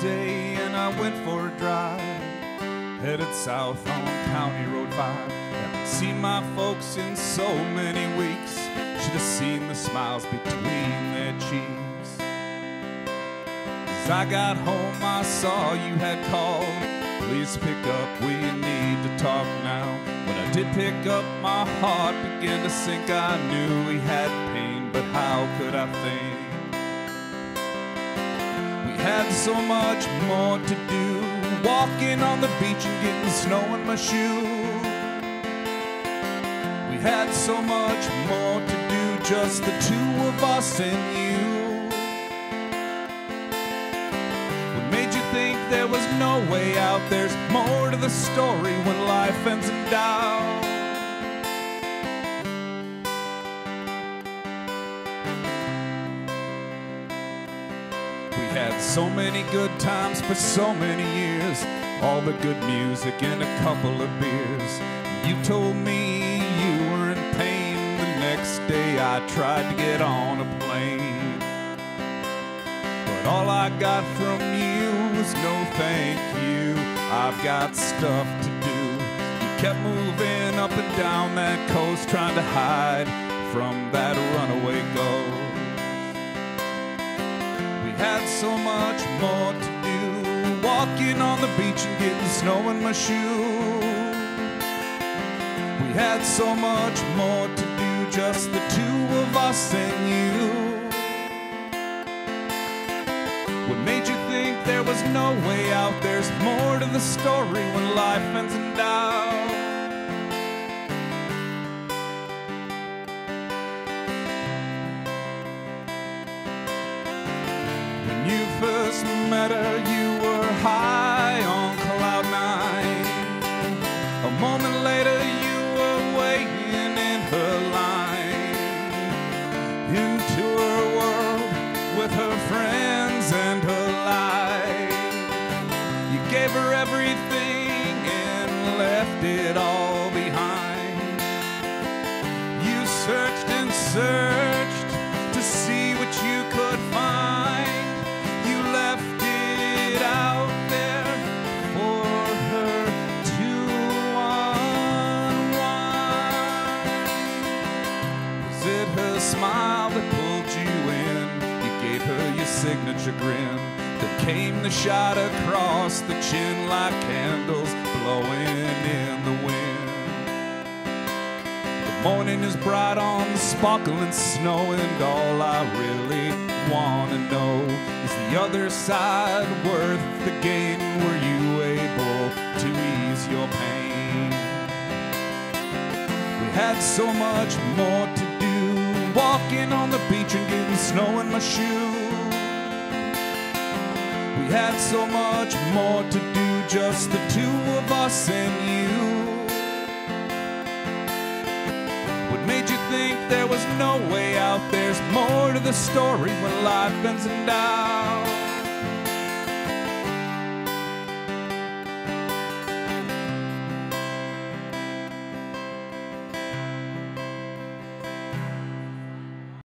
day and I went for a drive, headed south on County Road 5. Haven't seen my folks in so many weeks, should have seen the smiles between their cheeks. As I got home I saw you had called, please pick up, we need to talk now. When I did pick up, my heart began to sink. I knew we had pain, but how could I think? We had so much more to do, walking on the beach and getting snow in my shoe. We had so much more to do, just the two of us and you. What made you think there was no way out? There's more to the story when life ends in doubt. We had so many good times for so many years, all the good music and a couple of beers. You told me you were in pain. The next day I tried to get on a plane, but all I got from you was no thank you, I've got stuff to do. You kept moving up and down that coast, trying to hide from that runaway ghost. We had so much more to do, walking on the beach and getting snow in my shoe. We had so much more to do, just the two of us and you. What made you think there was no way out? There's more to the story when life ends in doubt. When you first met her, you were high on cloud nine. A moment later, you were waiting in her line, into her world with her friends and her life. You gave her everything and left it all behind. You searched and searched to see what you could find. You left it out there for her to unwind. Was it her smile that pulled you in? You gave her your signature grin. Then came the shot across the chin like candles blowing in the wind. The morning is bright on the sparkling snow, and all I really want to know is the other side worth the gain? Were you able to ease your pain? We had so much more to do, walking on the beach and getting snow in my shoe. We had so much more to do, just the two of us and you. What made you think there was no way out? There's more to the story when life ends in doubt.